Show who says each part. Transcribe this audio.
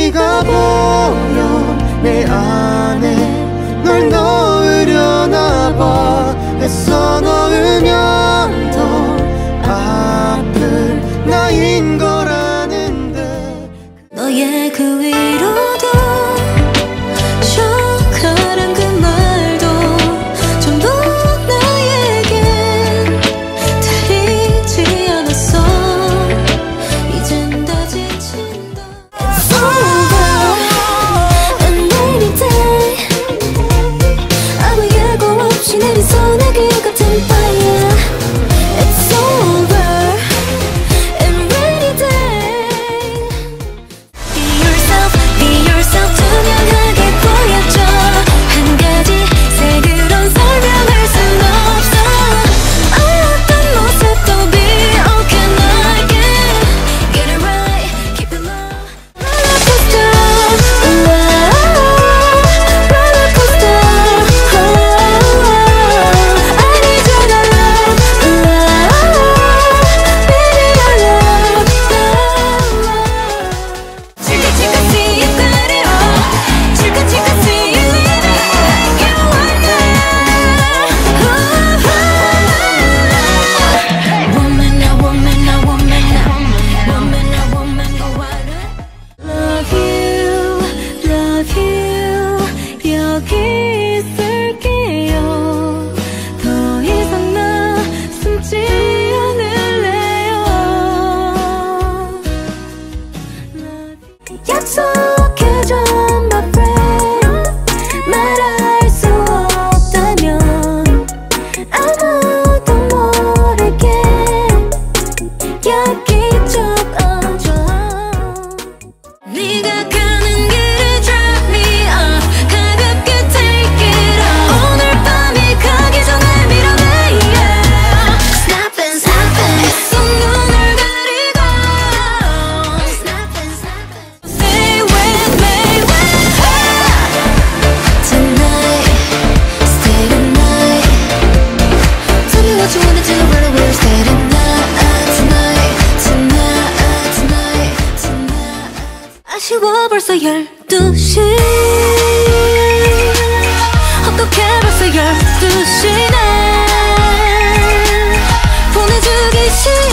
Speaker 1: 네가 보여 내 안에 널 넣으려나 봐. 애써 넣으면 더 아플 나인 걸 아는데
Speaker 2: 너의 그 위로도 쇼크한 그 말도 전부 나에겐 들리지 않았어. 이젠 다 지친다. It's over and rainy day. 아무 예고 없이 내린 소나기 같은 fire. It's over and rainy day. Be yourself, be yourself. 투명하게 보여줘. 한 가지 색으론 설명할 순 없어. 어떤 모습도 be okay like it. Get it right, keep it low. Rollercoaster, rollercoaster. I need your love, baby your love. Chica chica see you got it all. Chica chica see you living like you want it. Woman, a woman, a woman, a woman, a woman, go wild. Love you, 여기 있을게요. 더 이상 나 숨지 않을래요. 약속해줘 my friend. 말할 수 없다면 아무도 모르게 여기 접어줘. 네가 가는 길에 drop me off. 가볍게 take it off. 오늘 밤이 가기 전에 밀어내 yeah. Snap and snap and 애써 눈을 가리고 Snap and snap and stay with me tonight. Stay tonight. Tell me what you wanna do right away. Stay tonight, tonight, tonight, tonight, tonight. 아쉬워 벌써 12시. 어떡해 벌써 12시네. 보내주기 싫어.